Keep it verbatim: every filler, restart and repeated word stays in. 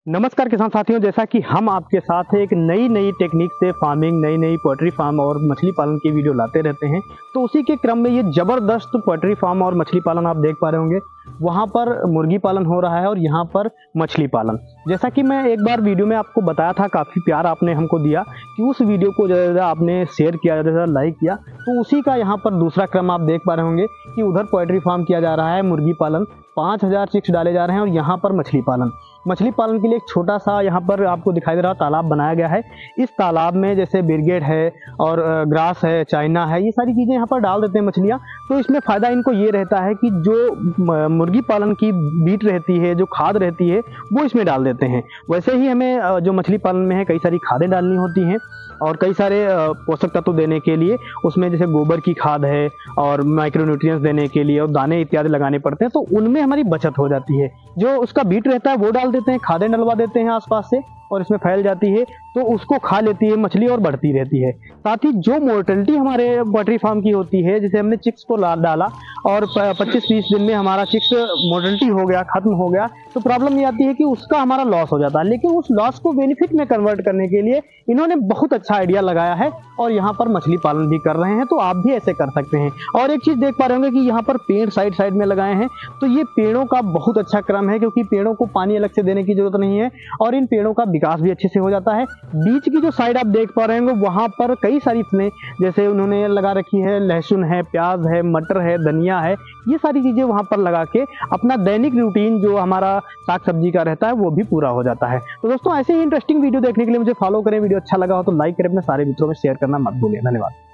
नमस्कार किसान साथियों, जैसा कि हम आपके साथ एक नई नई टेक्निक से फार्मिंग, नई नई पोल्ट्री फार्म और मछली पालन की वीडियो लाते रहते हैं। तो उसी के क्रम में ये ज़बरदस्त पोल्ट्री फार्म और मछली पालन आप देख पा रहे होंगे। वहाँ पर मुर्गी पालन हो रहा है और यहाँ पर मछली पालन। जैसा कि मैं एक बार वीडियो में आपको बताया था, काफ़ी प्यार आपने हमको दिया कि उस वीडियो को ज़्यादा ज़्यादा आपने शेयर किया, ज़्यादा ज़्यादा लाइक किया। तो उसी का यहाँ पर दूसरा क्रम आप देख पा रहे होंगे कि उधर पोल्ट्री फार्म किया जा रहा है, मुर्गी पालन, पाँच हज़ार चिक्स डाले जा रहे हैं और यहाँ पर मछली पालन। मछली पालन के लिए एक छोटा सा यहाँ पर आपको दिखाई दे रहा तालाब बनाया गया है। इस तालाब में जैसे बिरगेट है और ग्रास है, चाइना है, ये सारी चीज़ें यहाँ पर डाल देते हैं मछलियाँ। तो इसमें फ़ायदा इनको ये रहता है कि जो मुर्गी पालन की बीट रहती है, जो खाद रहती है, वो इसमें डाल देते हैं। वैसे ही हमें जो मछली पालन में है कई सारी खादें डालनी होती हैं और कई सारे पोषक तत्व देने के लिए उसमें जैसे गोबर की खाद है और माइक्रोन्यूट्रिएंट्स देने के लिए और दाने इत्यादि लगाने पड़ते हैं। तो उनमें हमारी बचत हो जाती है। जो उसका बीट रहता है वो डाल देते हैं, खादें डलवा देते हैं आसपास से और इसमें फैल जाती है, तो उसको खा लेती है मछली और बढ़ती रहती है। साथ ही जो मोर्टेलिटी हमारे पोल्ट्री फार्म की होती है, जैसे हमने चिक्स को डाला और पच्चीस तीस दिन में हमारा चिक्स मोर्टेलिटी हो गया, खत्म हो गया, तो प्रॉब्लम ये आती है कि उसका हमारा लॉस हो जाता है। लेकिन उस लॉस को बेनिफिट में कन्वर्ट करने के लिए इन्होंने बहुत अच्छा आइडिया लगाया है और यहाँ पर मछली पालन भी कर रहे हैं। तो आप भी ऐसे कर सकते हैं। और एक चीज़ देख पा रहे होंगे कि यहाँ पर पेड़ साइड साइड में लगाए हैं। तो ये पेड़ों का बहुत अच्छा क्रम है, क्योंकि पेड़ों को पानी अलग से देने की जरूरत नहीं है और इन पेड़ों का विकास भी अच्छे से हो जाता है। बीच की जो साइड आप देख पा रहे होंगे वहाँ पर कई सारी फसलें जैसे उन्होंने लगा रखी है, लहसुन है, प्याज है, मटर है, धनिया है, ये सारी चीज़ें वहाँ पर लगा के अपना दैनिक रूटीन जो हमारा साग सब्जी का रहता है वो भी पूरा हो जाता है। तो दोस्तों, ऐसे ही इंटरेस्टिंग वीडियो देखने के लिए मुझे फॉलो करें। वीडियो अच्छा लगा हो तो लाइक करें, अपने सारे मित्रों में शेयर करना मत भूलिए। धन्यवाद।